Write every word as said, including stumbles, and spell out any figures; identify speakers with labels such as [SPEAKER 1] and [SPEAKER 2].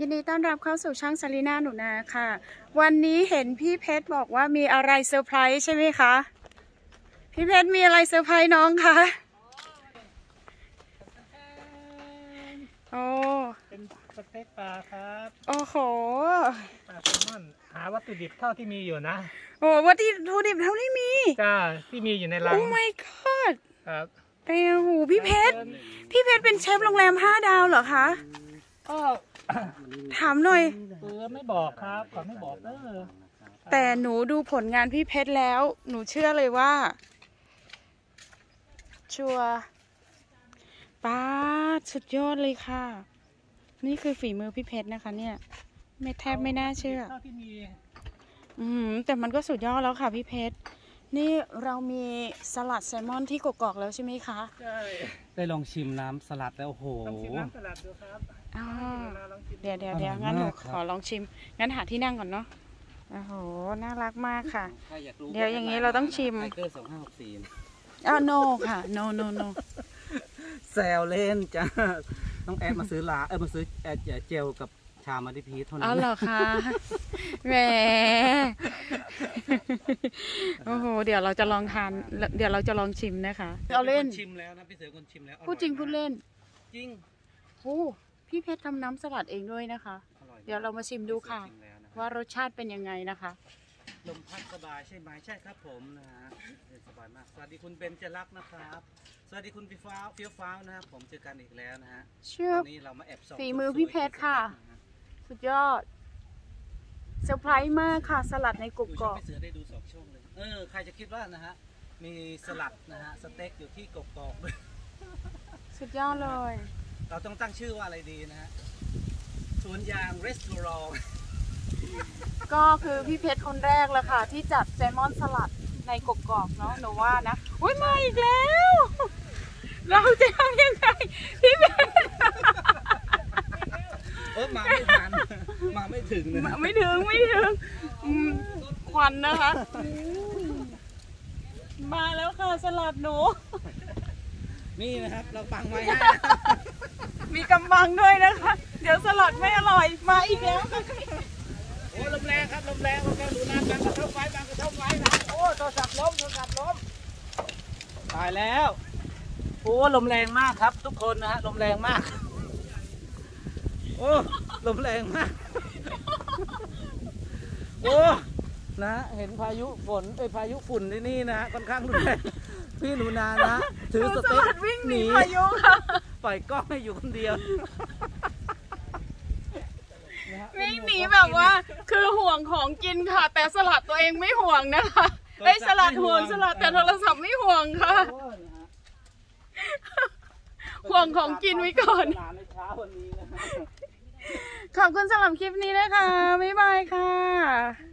[SPEAKER 1] ยินดีต้อนรับเข้าสู่ช่องซาลีน่าหนูนาค่ะวันนี้เห็นพี่เพชรบอกว่ามีอะไรเซอร์ไพรส์ใช่ไหมคะพี่เพชรมีอะไรเซอร์ไพรส์น้องคะโอ้
[SPEAKER 2] เป็นสเต็กปลาครับ
[SPEAKER 1] โอ้โห
[SPEAKER 2] ปลาแซลมอนหาวัตถุดิบเท่าที่มีอยู่นะ
[SPEAKER 1] โอ้วัตถุดิบเท่าที่มี
[SPEAKER 2] จ้าที่มีอยู่ในร้าน
[SPEAKER 1] โอ้ my god
[SPEAKER 2] ครับ
[SPEAKER 1] แต่โหพี่เพชรพี่เพชรเป็นเชฟโรงแรมห้าดาวเหรอคะ
[SPEAKER 2] ก็
[SPEAKER 1] ถามหน่อย
[SPEAKER 2] เออไม่บอกครับขอไม่บอกเออ
[SPEAKER 1] แต่หนูดูผลงานพี่เพชรแล้วหนูเชื่อเลยว่าชัวป้าสุดยอดเลยค่ะนี่คือฝีมือพี่เพชรนะคะเนี่ยไม่แทบไม่น่าเชื่ออืมแต่มันก็สุดยอดแล้วค่ะพี่เพชรนี่เรามีสลัดแซลมอนที่กกอกแล้วใช่ไหมคะ
[SPEAKER 2] ใช่
[SPEAKER 3] ได้ลองชิมน้ำสลัดแล้วโอ้โห
[SPEAKER 2] ลองชิมน้ำสลัดดูครับ
[SPEAKER 1] อ๋อเดี๋ยวเดี๋ยวเดี๋ยวงั้นหนูขอลองชิมงั้นหาที่นั่งก่อนเนาะโอ้โหน่ารักมากค่ะเดี๋ยวอย่างนี้เราต้องชิม
[SPEAKER 3] ไทเกอร์สองห้าหกสี่
[SPEAKER 1] อ๋อ no ค่ะ no no no
[SPEAKER 3] แซวเล่นจ้าต้องแอดมาซื้อลาเออมาซื้อแอดเจลกับชามาดิพีทเท่านั้น
[SPEAKER 1] อ๋อเหรอคะแหมโอ้โหเดี๋ยวเราจะลองทานเดี๋ยวเราจะลองชิมนะคะเอาเล่น
[SPEAKER 3] ชิมแล้วนะพี่เสือคนชิมแล้ว
[SPEAKER 1] พูดจริงพูดเล่น
[SPEAKER 3] จริง
[SPEAKER 1] โอ้พี่เพชรทำน้ำสลัดเองด้วยนะคะเดี๋ยวเรามาชิมดูค่ะว่ารสชาติเป็นยังไงนะคะ
[SPEAKER 3] ลมพัดสบายใช่ไหมใช่ครับผมนะฮะสบายมากสวัสดีคุณเบนจรักนะครับสวัสดีคุณพี่ฟ้าเฟี้ยวฟ้าวนะครับผมเจอกันอีกแล้วนะฮะ
[SPEAKER 1] เชื่อ
[SPEAKER 3] นี่เรามาแอบส่อง
[SPEAKER 1] ฝีมือพี่เพชรค่ะสุดยอดเซอร์ไพรส์มากค่ะสลัดในกกอก
[SPEAKER 3] พี่เสือได้ดูสองช่องเลยเออใครจะคิดว่านะฮะมีสลัดนะฮะสเต็กอยู่ที่กกอกด้วย
[SPEAKER 1] สุดยอดเลย
[SPEAKER 3] เราต้องตั้งชื่อว่าอะไรดีนะฮะสวนยางรีสอร์ท
[SPEAKER 1] ก็คือพี่เพชรคนแรกแล้วค่ะที่จัดแซลมอนสลัดในกกอกเนาะหนูว่านะอุ้ยมาอีกแล้วเราจะทำยังไงพี่เพชร
[SPEAKER 3] เออมาไม่ทันมาไม่ถึงนะ
[SPEAKER 1] ไม่ถึงไม่ถึงควันนะคะมาแล้วค่ะสลัดหนู
[SPEAKER 3] นี่นะครับเราปังไว้ให้
[SPEAKER 1] มีกำบังด้วยนะคะเดี๋ยวสลัดไม่อร่อยมาอีกแล้ว
[SPEAKER 3] โอ้ลมแรงครับลมแรงลมแรงดูน้ำบางกระทบไว้บางกระทบไว้นะโอ้โทรศัพท์ล้มโทรศัพท์ล้มตายแล้วโอ้ลมแรงมากครับทุกคนนะฮะลมแรงมากโอ้ลมแรงมากโอ้นะเห็นพายุฝนไอพายุฝุ่นที่นี่นะค่อนข้างรุนแรงพี่หนูนานะถือสเต็ก
[SPEAKER 1] วิ่งหนีพายุค่ะ
[SPEAKER 3] ปล่อยกล้องให้อยู่คนเดียว
[SPEAKER 1] วิ่งหนีแบบว่าคือห่วงของกินค่ะแต่สลัดตัวเองไม่ห่วงนะคะไอ้สลัดห่วงสลัดแต่โทรศัพท์ไม่ห่วงค่ะห่วงของกินไว้ก่อนขอบคุณสำหรับคลิปนี้นะคะบ๊ายบายค่ะ